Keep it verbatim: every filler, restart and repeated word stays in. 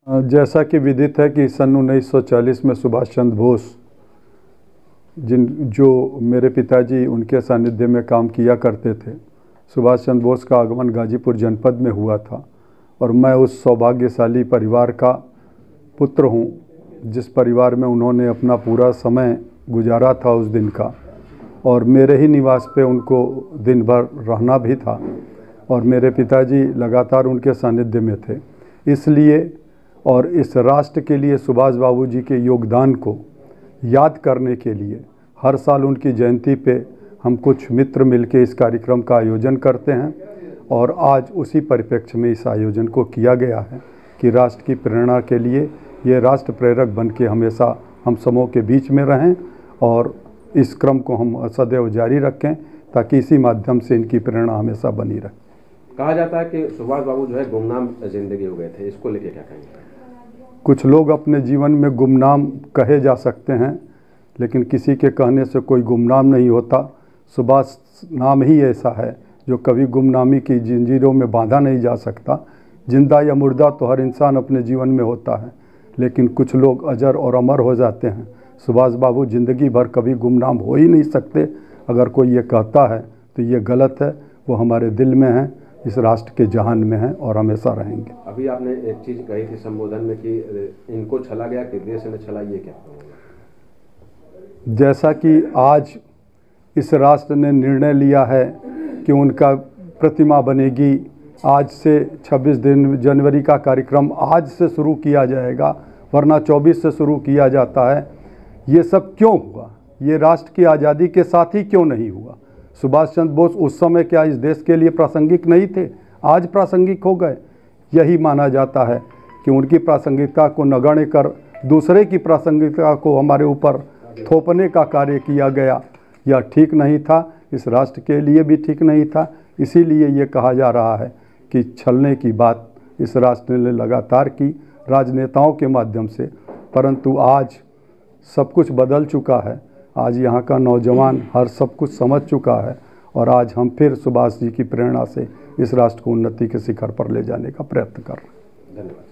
जैसा कि विदित है कि सन उन्नीस सौ चालीस में सुभाष चंद्र बोस, जिन जो मेरे पिताजी उनके सानिध्य में काम किया करते थे, सुभाष चंद्र बोस का आगमन गाजीपुर जनपद में हुआ था और मैं उस सौभाग्यशाली परिवार का पुत्र हूँ जिस परिवार में उन्होंने अपना पूरा समय गुजारा था उस दिन का, और मेरे ही निवास पे उनको दिन भर रहना भी था और मेरे पिताजी लगातार उनके सानिध्य में थे। इसलिए और इस राष्ट्र के लिए सुभाष बाबू जी के योगदान को याद करने के लिए हर साल उनकी जयंती पे हम कुछ मित्र मिलके इस कार्यक्रम का आयोजन करते हैं और आज उसी परिप्रेक्ष्य में इस आयोजन को किया गया है कि राष्ट्र की प्रेरणा के लिए ये राष्ट्र प्रेरक बन के हमेशा हम समूह के बीच में रहें और इस क्रम को हम सदैव जारी रखें ताकि इसी माध्यम से इनकी प्रेरणा हमेशा बनी रहे। कहा जाता है कि सुभाष बाबू जो है गुमनाम जिंदगी हो गए थे, इसको लेके क्या कहेंगे? कुछ लोग अपने जीवन में गुमनाम कहे जा सकते हैं, लेकिन किसी के कहने से कोई गुमनाम नहीं होता। सुभाष नाम ही ऐसा है जो कभी गुमनामी की जंजीरों में बांधा नहीं जा सकता। जिंदा या मुर्दा तो हर इंसान अपने जीवन में होता है, लेकिन कुछ लोग अजर और अमर हो जाते हैं। सुभाष बाबू ज़िंदगी भर कभी गुमनाम हो ही नहीं सकते। अगर कोई ये कहता है तो ये गलत है। वो हमारे दिल में हैं, इस राष्ट्र के जहान में हैं और हमेशा रहेंगे। अभी आपने एक चीज़ कही थी संबोधन में कि इनको छला गया कि देश ने छला, ये क्या? जैसा कि आज इस राष्ट्र ने निर्णय लिया है कि उनका प्रतिमा बनेगी, आज से छब्बीस दिन जनवरी का कार्यक्रम आज से शुरू किया जाएगा, वरना चौबीस से शुरू किया जाता है। ये सब क्यों हुआ? ये राष्ट्र की आज़ादी के साथ ही क्यों नहीं हुआ? सुभाष चंद्र बोस उस समय क्या इस देश के लिए प्रासंगिक नहीं थे? आज प्रासंगिक हो गए। यही माना जाता है कि उनकी प्रासंगिकता को नगण्य कर दूसरे की प्रासंगिकता को हमारे ऊपर थोपने का कार्य किया गया। यह ठीक नहीं था, इस राष्ट्र के लिए भी ठीक नहीं था। इसीलिए ये कहा जा रहा है कि छलने की बात इस राष्ट्र ने लगातार की राजनेताओं के माध्यम से, परंतु आज सब कुछ बदल चुका है। आज यहाँ का नौजवान हर सब कुछ समझ चुका है और आज हम फिर सुभाष जी की प्रेरणा से इस राष्ट्र को उन्नति के शिखर पर ले जाने का प्रयत्न कर रहे हैं। धन्यवाद।